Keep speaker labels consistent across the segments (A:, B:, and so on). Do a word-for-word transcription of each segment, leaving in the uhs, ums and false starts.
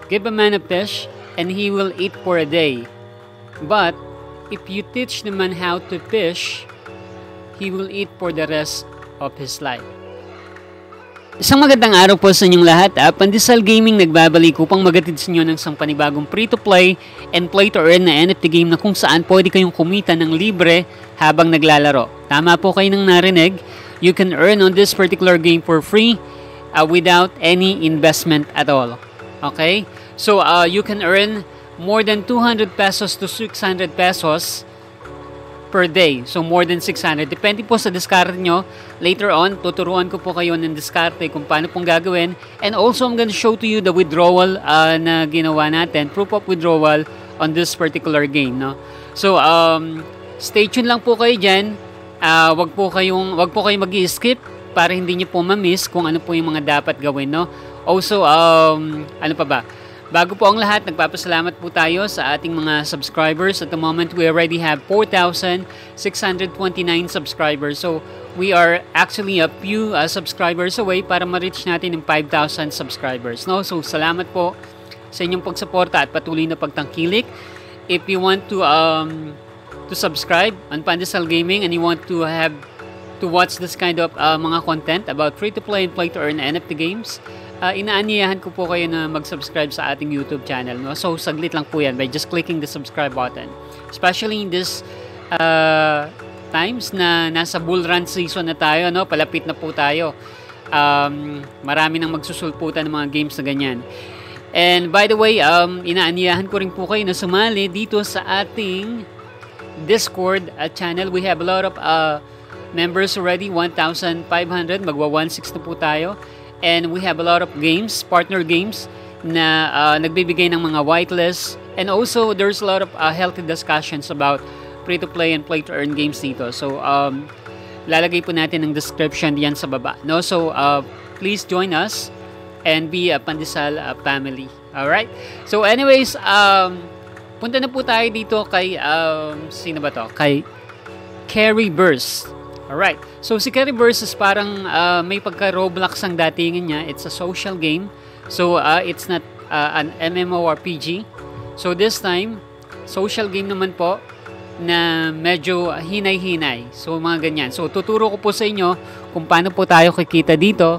A: Give a man a fish, and he will eat for a day. But if you teach the man how to fish, he will eat for the rest of his life. Isang magandang araw po sa inyong lahat. Ah. Pandesal Gaming nagbabalik upang magatid sa inyo ng isang panibagong free-to-play and play-to-earn na N F T game na kung saan pwede kayong kumita ng libre habang naglalaro. Tama po kayo nang narinig. You can earn on this particular game for free uh, without any investment at all. Okay? So, uh, you can earn more than two hundred pesos to six hundred pesos per day. So, more than six hundred. Depende po sa diskarte nyo. Later on, tuturuan ko po kayo ng diskarte kung paano pong gagawin. And also, I'm gonna show to you the withdrawal uh, na ginawa natin. Proof of withdrawal on this particular game. No? So, um, stay tuned lang po kayo dyan. Uh, wag po kayong, wag po kayong mag-i-skip para hindi nyo po ma-miss kung ano po yung mga dapat gawin. No? Also, um, ano pa ba? Bago po ang lahat, nagpapasalamat po tayo sa ating mga subscribers. At the moment, we already have four thousand six hundred twenty-nine subscribers. So, we are actually a few uh, subscribers away para ma-reach natin yung five thousand subscribers. No? So, salamat po sa inyong pagsuporta at patuloy na pagtangkilik. If you want to um, to subscribe on Pandesal Gaming and you want to have to watch this kind of uh, mga content about free-to-play and play-to-earn N F T games, Uh, inaanyayahan ko po kayo na mag-subscribe sa ating YouTube channel. No? So, saglit lang po yan by just clicking the subscribe button. Especially in this uh, times na nasa bull run season na tayo. No? Palapit na po tayo. Um, marami nang magsusulputan ng mga games na ganyan. And by the way, um, inaanyayahan ko rin po kayo na sumali dito sa ating Discord uh, channel. We have a lot of uh, members already. one thousand five hundred. Magwa one six na po tayo. And we have a lot of games, partner games, na uh, nagbibigay ng mga whitelists. And also, there's a lot of uh, healthy discussions about free-to-play and play-to-earn games dito. So, um, lalagay po natin ng description diyan sa baba. No? So, uh, please join us and be a Pandesal uh, family. Alright? So, anyways, um, punta na po tayo dito kay, um, sino ba to? Kay Carrie Burst. Alright. So, si Carrie Burst is parang uh, may pagka-Roblox ang datingin niya. It's a social game. So, uh, it's not uh, an MMORPG. So, this time, social game naman po na medyo hinay-hinay. So, mga ganyan. So, tuturo ko po sa inyo kung paano po tayo kikita dito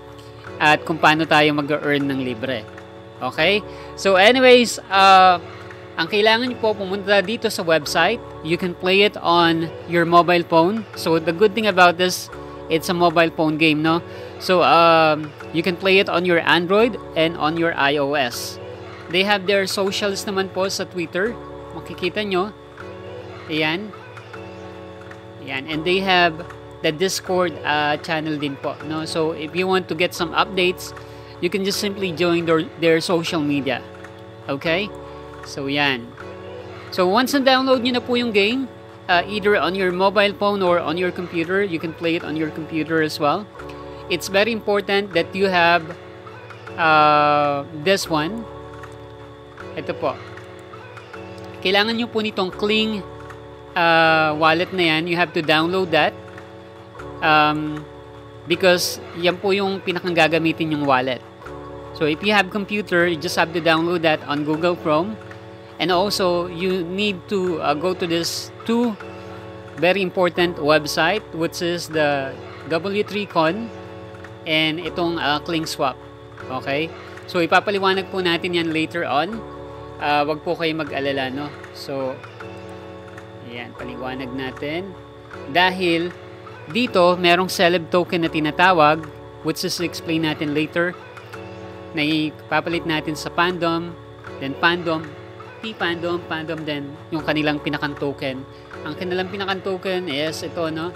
A: at kung paano tayo mag-earn ng libre. Okay? So, anyways, uh, ang kailangan niyo po pumunta dito sa website. You can play it on your mobile phone. So the good thing about this, it's a mobile phone game, no? So um, you can play it on your Android and on your iOS. They have their socials naman po sa Twitter. Makikita nyo. Ayan. Ayan. And they have the Discord uh, channel din po, no? So if you want to get some updates, you can just simply join their, their social media. Okay? So, yan. So, once na-download nyo na po yung game, uh, either on your mobile phone or on your computer, you can play it on your computer as well. It's very important that you have uh, this one. Ito po. Kailangan nyo po nitong Kling uh, wallet na yan. You have to download that. Um, because yan po yung pinakang gagamitin yung wallet. So, if you have computer, you just have to download that on Google Chrome. And also, you need to uh, go to this two very important website, which is the W three Con and itong uh, ClingSwap. Okay? So, ipapaliwanag po natin yan later on. Uh, wag po kayo mag-alala, no? So, ayan, paliwanag natin. Dahil, dito, merong celeb token na tinatawag, which is explain natin later, na ipapalit natin sa Pandom, then Pandom, P-Pandom, Pandom din yung kanilang pinakang token. Ang kanilang pinakang token is ito, no?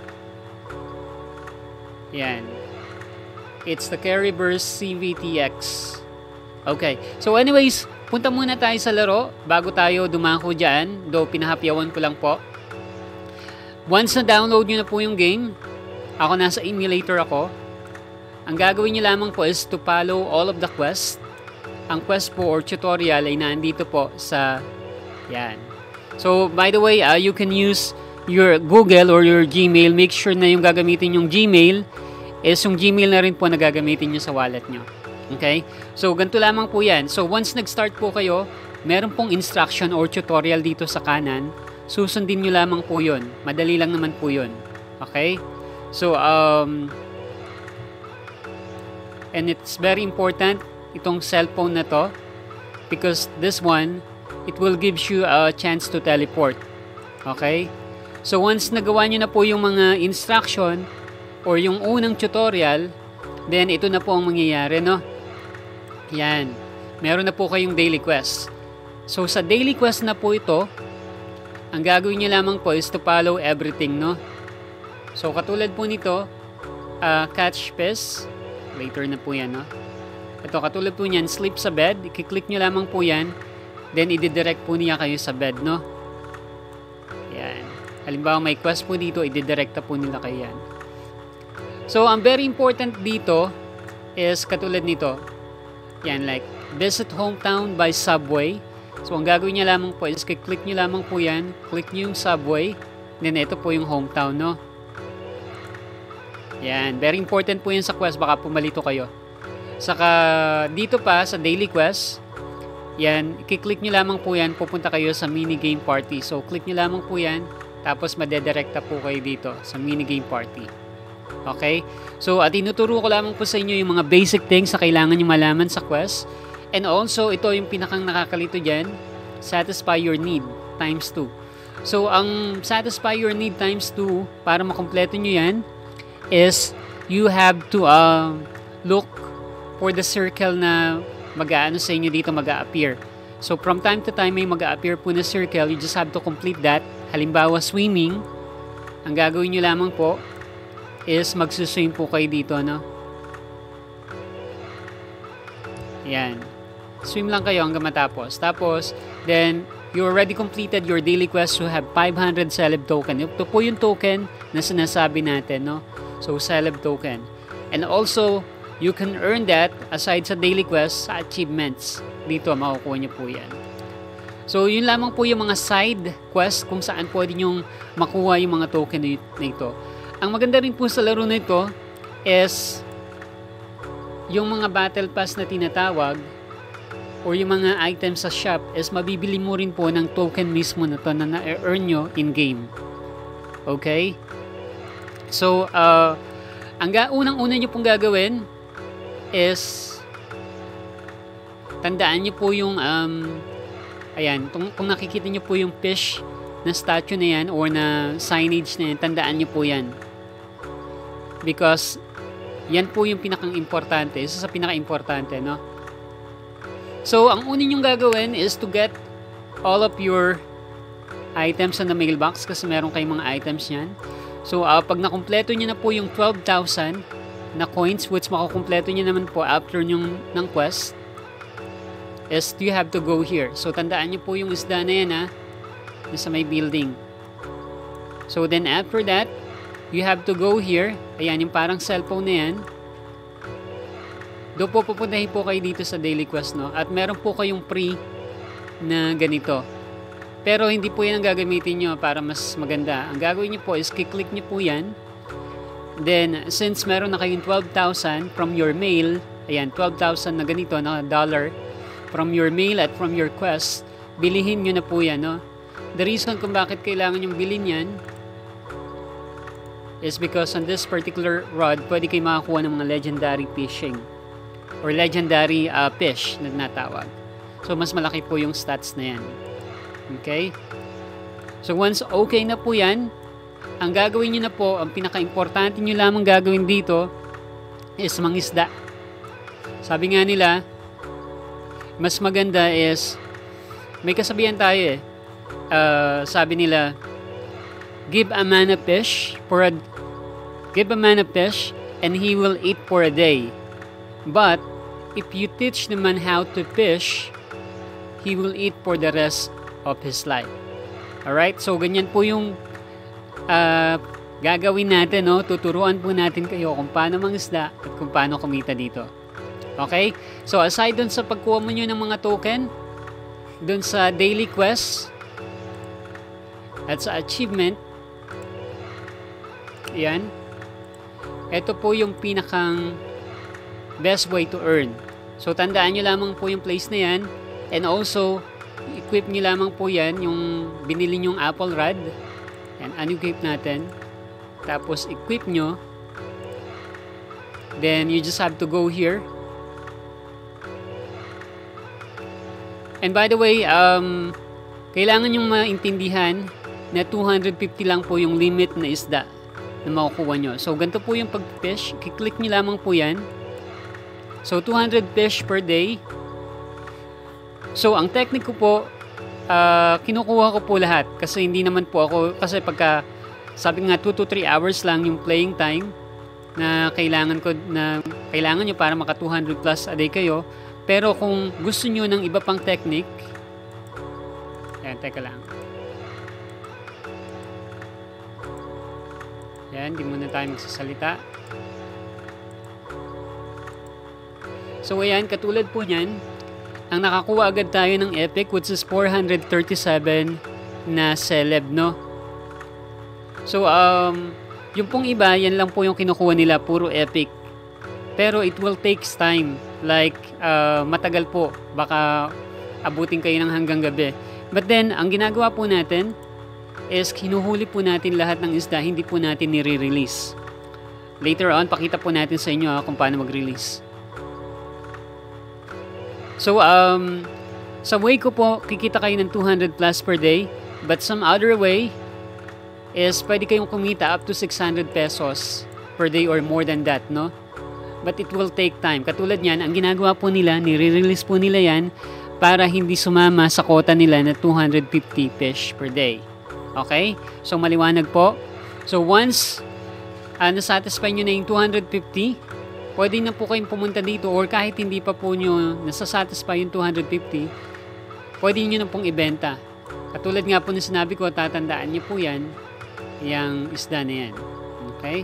A: Yan. It's the Carrie Burst C V T X. Okay. So anyways, punta muna tayo sa laro bago tayo dumako dyan. Do pinahapyawan ko lang po. Once na download nyo na po yung game, ako nasa emulator ako. Ang gagawin nyo lamang po is to follow all of the quests. Ang quest po or tutorial ay nandito po sa yan. So, by the way, uh, you can use your Google or your Gmail. Make sure na yung gagamitin yung Gmail is yung Gmail na rin po na gagamitin nyo sa wallet nyo. Okay? So, ganito lamang po yan. So, once nag-start po kayo, meron pong instruction or tutorial dito sa kanan. Susundin nyo lamang po yun. Madali lang naman po yun. Okay? So, um, and it's very important, itong cellphone na to, because this one, it will gives you a chance to teleport. Okay? So, once nagawa nyo na po yung mga instruction or yung unang tutorial, then ito na po ang mangyayari, no? Yan. Meron na po kayong daily quest. So, sa daily quest na po ito, ang gagawin nyo lamang po is to follow everything, no? So, katulad po nito, uh, catch fish. Later na po yan, no? Ito, katulad po niyan, sleep sa bed. I-click nyo lamang po yan. Then, i-direct po niya kayo sa bed, no? Yan. Halimbawa, may quest po dito, i-direct po nila kayo yan. So, ang very important dito is katulad nito. Yan, like, visit hometown by subway. So, ang gagawin niya lamang po is click nyo lamang po yan. Click nyo yung subway. Then, ito po yung hometown, no? Yan. Very important po yan sa quest. Baka pumalito kayo. Saka, dito pa, sa daily quest, yan, i-click nyo lamang po yan. Pupunta kayo sa minigame party. So, click nyo lamang po yan. Tapos, madedirekta po kayo dito sa minigame party. Okay? So, at tinuturo ko lamang po sa inyo yung mga basic things na kailangan nyo malaman sa quest. And also, ito yung pinakang nakakalito dyan, satisfy your need times two. So, ang satisfy your need times two, para makompleto nyo yan, is you have to uh, look for the circle na mag-aano sa inyo dito, mag-a-appear. So, from time to time, may mag-a-appear po na circle. You just have to complete that. Halimbawa, swimming. Ang gagawin nyo lamang po is magsuswim po kayo dito, no? Yan. Swim lang kayo hanggang matapos. Tapos, then, you already completed your daily quest. You have five hundred celeb token. Ito po yung token na sinasabi natin, no? So, celeb token. And also, you can earn that aside sa daily quest sa achievements. Dito, makukuha nyo po yan. So, yun lamang po yung mga side quest kung saan pwede nyong makuha yung mga token na ito. Ang maganda rin po sa laro na ito is yung mga battle pass na tinatawag or yung mga items sa shop is mabibili mo rin po ng token mismo na to na na-earn nyo in-game. Okay? So, uh, ang unang-una nyo pong gagawin is tandaan nyo po yung um, ayan, kung, kung nakikita nyo po yung fish na statue na yan or na signage na yan, tandaan nyo po yan. Because yan po yung pinakang-importante, isa sa pinaka-importante, no? So, ang unin yung gagawin is to get all of your items na mailbox kasi meron kayong mga items yan. So, uh, pag nakumpleto nyo na po yung twelve thousand na coins, which makukumpleto nyo naman po after yung ng quest, is you have to go here. So, tandaan nyo po yung isda na yan, ha? Nasa may building. So, then after that, you have to go here. Ayan, yung parang cellphone na yan. Doon po pupuntahin po kayo dito sa daily quest, no? At meron po kayong free na ganito. Pero hindi po yan ang gagamitin nyo para mas maganda. Ang gagawin nyo po is kiklik nyo po yan. Then, since meron na kayong twelve thousand from your mail, ayan, twelve thousand na ganito, na dollar, from your mail at from your quest, bilihin nyo na po yan, no? The reason kung bakit kailangan yung bilhin yan is because on this particular rod, pwede kayo makakuha ng mga legendary fishing or legendary uh, fish na natawag. So, mas malaki po yung stats na yan. Okay? So, once okay na po yan, ang gagawin nyo na po, ang pinaka-importante nyo lamang gagawin dito is mangisda. Sabi nga nila, mas maganda is, may kasabihan tayo eh. Uh, sabi nila, give a man a fish for a give a man a fish and he will eat for a day. But if you teach the man how to fish, he will eat for the rest of his life. Alright? So, ganyan po yung uh, gagawin natin, no? Tuturuan po natin kayo kung paano mangisda at kung paano kumita dito. Okay? So, aside dun sa pagkuha mo nyo ng mga token, dun sa daily quest, at sa achievement, yan, ito po yung pinakang best way to earn. So, tandaan nyo lamang po yung place na yan. And also, equip nyo lamang po yan, yung binili nyong apple rod. Yan, unequip natin. Tapos, equip nyo. Then, you just have to go here. And by the way, um, kailangan nyong maintindihan na two hundred fifty lang po yung limit na isda na makukuha nyo. So, ganito po yung pag-fish. Kiklik nyo lamang po yan. So, two hundred fish per day. So, ang technique ko po, uh, kinukuha ko po lahat. Kasi hindi naman po ako, kasi pagka, sabi nga, two to three hours lang yung playing time na kailangan ko, na kailangan nyo para maka two hundred plus a day kayo. Pero kung gusto nyo ng iba pang technique, yan, teka lang. Yan, di muna tayo magsasalita. So, ayan, katulad po niyan, ang nakakuha agad tayo ng epic, which is four hundred thirty-seven na celeb, no? So, um, yung pong iba, yan lang po yung kinukuha nila, puro epic. Pero it will takes time. Like, uh, matagal po. Baka abutin kayo ng hanggang gabi. But then, ang ginagawa po natin is hinuhuli po natin lahat ng isda. Hindi po natin nire-release. Later on, pakita po natin sa inyo ha, kung paano mag-release. So, um, sa way ko po, kikita kayo ng two hundred plus per day. But some other way is pwede kayong kumita up to six hundred pesos per day or more than that, no? But it will take time. Katulad niyan, ang ginagawa po nila, nire-release po nila yan para hindi sumama sa quota nila na two hundred fifty fish per day. Okay? So, maliwanag po. So, once uh, nasatisfy nyo na yung two hundred fifty, pwede na po kayong pumunta dito or kahit hindi pa po nyo nasasatisfy yung two hundred fifty, pwede nyo na pong ibenta. Katulad nga po na sinabi ko, tatandaan nyo po yan, yung isda na yan. Okay?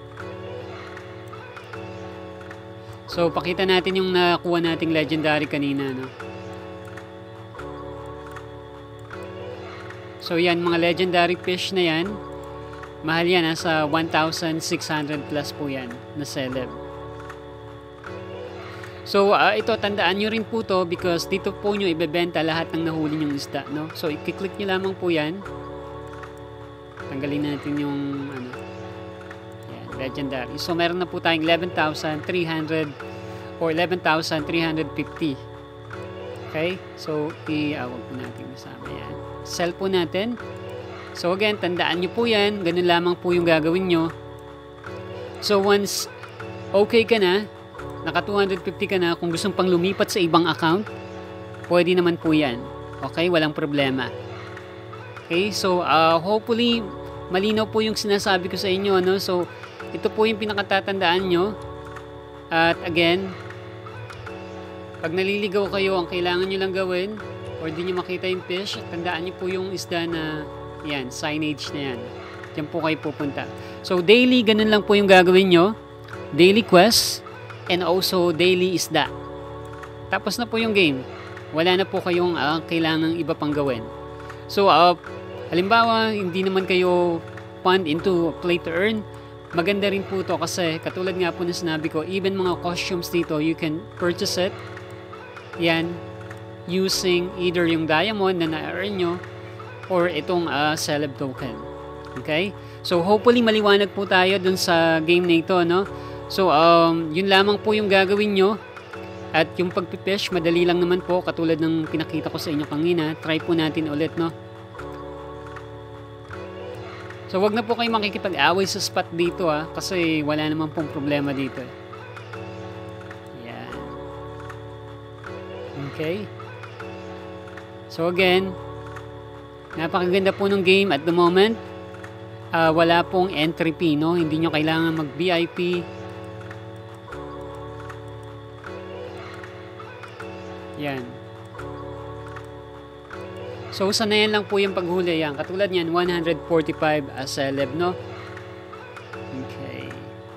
A: So, pakita natin yung nakuha nating legendary kanina, no? So, yan, mga legendary fish na yan. Mahal yan, nasa one thousand six hundred plus po yan na celeb. So, uh, ito, tandaan nyo rin po to because dito po nyo ibebenta lahat ng nahuli nyong isda, no? So, i-click nyo lamang po yan. Tanggalin natin yung, ano, yan, legendary. So, meron na po tayong eleven thousand three hundred or eleven thousand three hundred fifty. Okay? So, i-awag po natin masama yan. Sell po natin. So, again, tandaan nyo po yan. Ganun lamang po yung gagawin nyo. So, once okay ka na, naka two hundred fifty ka na, kung gustong pang lumipat sa ibang account, pwede naman po yan. Okay? Walang problema. Okay? So, uh, hopefully, malinaw po yung sinasabi ko sa inyo. Ano? So, ito po yung pinakatatandaan nyo. At again, pag naliligaw kayo, ang kailangan nyo lang gawin or di nyo makita yung fish, tandaan nyo po yung isda na yan, signage na yan. Diyan po kayo pupunta. So, daily, ganun lang po yung gagawin nyo. Daily quest and also daily isda. Tapos na po yung game. Wala na po kayong uh, kailangang iba pang gawin. So, uh, halimbawa, hindi naman kayo fund into play to earn. Maganda rin po to kasi katulad nga po na sinabi ko, even mga costumes dito, you can purchase it. Yan, using either yung diamond na na-earn nyo or itong uh, celeb token. Okay? So, hopefully maliwanag po tayo dun sa game na ito, no? So, um, yun lamang po yung gagawin nyo. At yung pagpipish, madali lang naman po, katulad ng pinakita ko sa inyo kanina. Try po natin ulit, no? So, wag na po kayo makikipag-away sa spot dito, ah, kasi wala naman pong problema dito. Yan. Okay? So, again, napakaganda po ng game at the moment. Uh, wala pong entry fee, no? Hindi nyo kailangan mag-V I P. Yan. So, sanayan lang po yung paghuli yan. Katulad niyan, one hundred forty-five as celeb, no? Okay.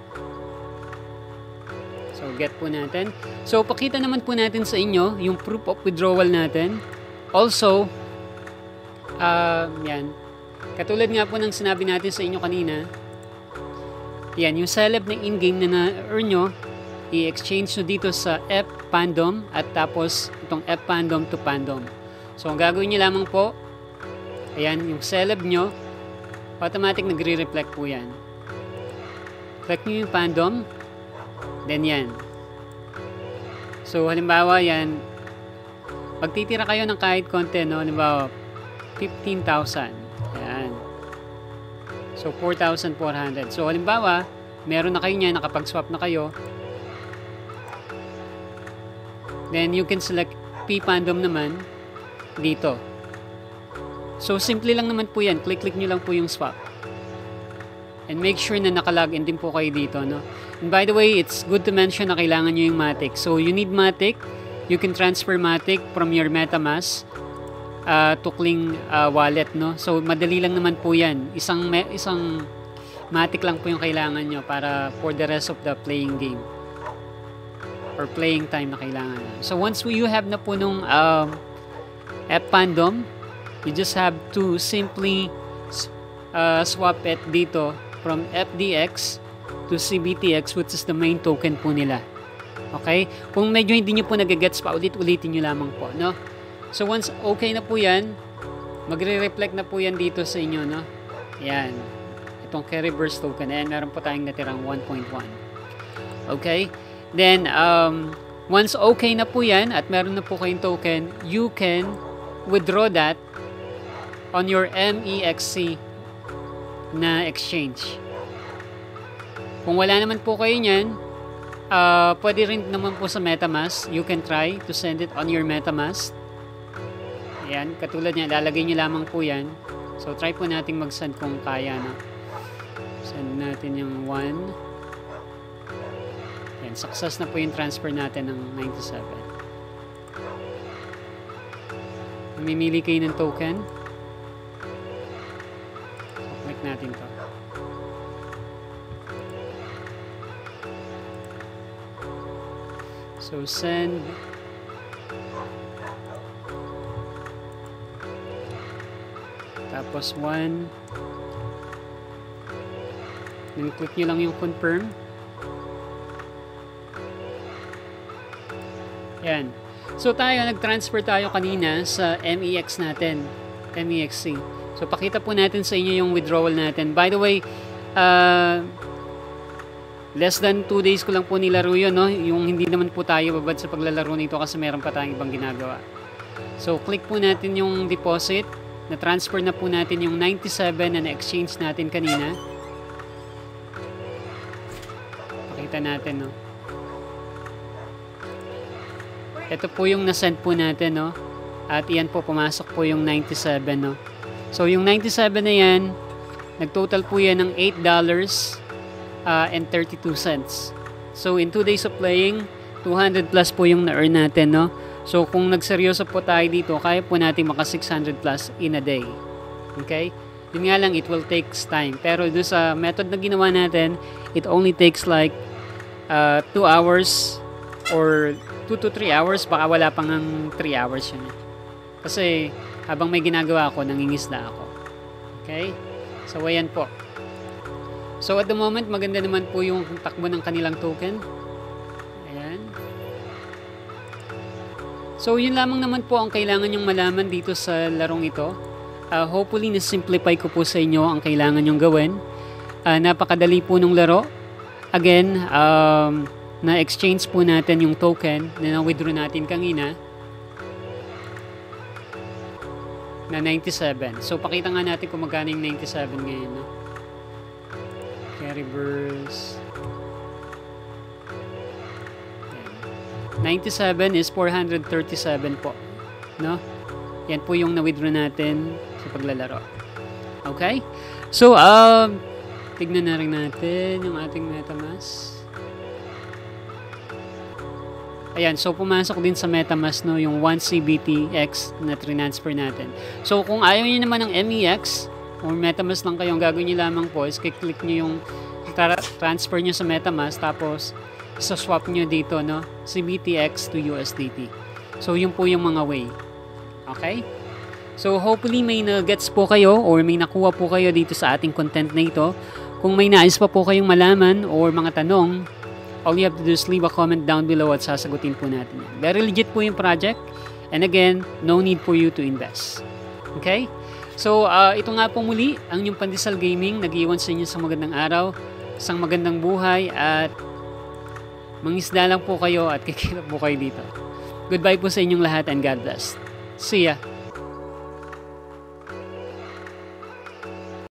A: So, get po natin. So, pakita naman po natin sa inyo yung proof of withdrawal natin. Also, uh, yan. Katulad nga po ng sinabi natin sa inyo kanina, yan, yung celeb na in-game na na-earn nyo, i-exchange nyo dito sa F Pandom at tapos itong F Pandom to Pandom. So, ang gagawin nyo lamang po, ayan, yung celeb nyo, automatic nagre-reflect po yan. Click nyo yung Pandom, then yan. So, halimbawa yan, pagtitira kayo ng kahit konti, no? Halimbawa, fifteen thousand. Ayan. So, four thousand four hundred. So, halimbawa, meron na kayo niyan, nakapag-swap na kayo. Then, you can select P Pandom naman dito. So, simple lang naman po yan. Click-click nyo lang po yung swap. And make sure na nakalogin din po kayo dito, no? And by the way, it's good to mention na kailangan nyo yung Matic. So, you need Matic. You can transfer Matic from your MetaMask uh, to Kling uh, wallet, no? So, madali lang naman po yan. Isang, isang Matic lang po yung kailangan nyo para for the rest of the playing game. Or playing time na kailangan. So, once you have na po nung um, F Pandom, you just have to simply uh, swap it dito from F D X to C B T X, which is the main token po nila. Okay? Kung medyo hindi nyo po nagagets pa, ulit-ulitin nyo lamang po, no? So, once okay na po yan, magre-reflect na po yan dito sa inyo, no? Yan. Itong carry burst token. Ayan, meron po tayong natirang one point one. Okay? Then, um, once okay na po yan at meron na po kayong token, you can withdraw that on your M E X C na exchange. Kung wala naman po kayo nyan, uh, pwede rin naman po sa MetaMask. You can try to send it on your MetaMask. Ayan, katulad niya, lalagay nyo lamang po yan. So, try po natin mag-send kung kaya na. Send natin yung one. Ayan, success na po yung transfer natin ng ninety-seven. Mamimili kayo ng token. So, click natin to. So, send. Tapos one. Then click nyo lang yung confirm. Yan. So tayo, nag-transfer tayo kanina sa M E X natin. M E X C. So pakita po natin sa inyo yung withdrawal natin. By the way, uh, less than two days ko lang po nilaro yun, no? Yung hindi naman po tayo babad sa paglalaro nito kasi meron pa tayong ibang ginagawa. So click po natin yung deposit. Na-transfer na po natin yung ninety-seven na na-exchange natin kanina. Pakita natin, no? Ito po yung na-send po natin, no? At iyan po, pumasok po yung ninety-seven, no? So, yung ninety-seven na yan, nag-total po yan ng eight dollars and thirty-two cents. So, in two days of playing, two hundred plus po yung na-earn natin, no? So, kung nagseryoso po tayo dito, kaya po natin maka six hundred plus in a day. Okay? Yun nga lang, it will take time. Pero doon sa method na ginawa natin, it only takes like uh, two hours or two to three hours. Baka wala pang ng three hours yun. Kasi habang may ginagawa ako, nangingisda ako. Okay? So, ayan po. So, at the moment, maganda naman po yung takbo ng kanilang token. Ayan. So, yun lamang naman po ang kailangan nyong malaman dito sa larong ito. Uh, hopefully, na-simplify ko po sa inyo ang kailangan nyong gawin. Uh, napakadali po nung laro. Again, um, na-exchange po natin yung token na na-withdraw natin kanina na ninety-seven. So, pakita nga natin kung magkano yung ninety-seven ngayon. No? Carry burst. ninety-seven is four hundred thirty-seven po. No? Yan po yung na-withdraw natin sa paglalaro. Okay? So, um, tignan na rin natin yung ating MetaMask. Ayan, so pumasok din sa MetaMask, no, yung one C B T X na transfer natin. So, kung ayaw niyo naman ng M E X or MetaMask lang kayo, ang gagawin niyo lamang po is click niyo yung tra transfer niyo sa MetaMask, tapos sa swap nyo dito, no? C B T X to U S D T. So, yun po yung mga way. Okay? So, hopefully may na-gets po kayo or may nakuha po kayo dito sa ating content na ito. Kung may nais pa po kayong malaman or mga tanong, all you have to do is leave a comment down below at sasagutin po natin yan. Very legit po yung project. And again, no need for you to invest. Okay? So, uh, ito nga po muli, ang inyong Pandesal Gaming. Nag-iwan sa inyo sa magandang araw, isang magandang buhay, at mangisda lang po kayo at kikilap po kayo dito. Goodbye po sa inyong lahat and God bless. See ya!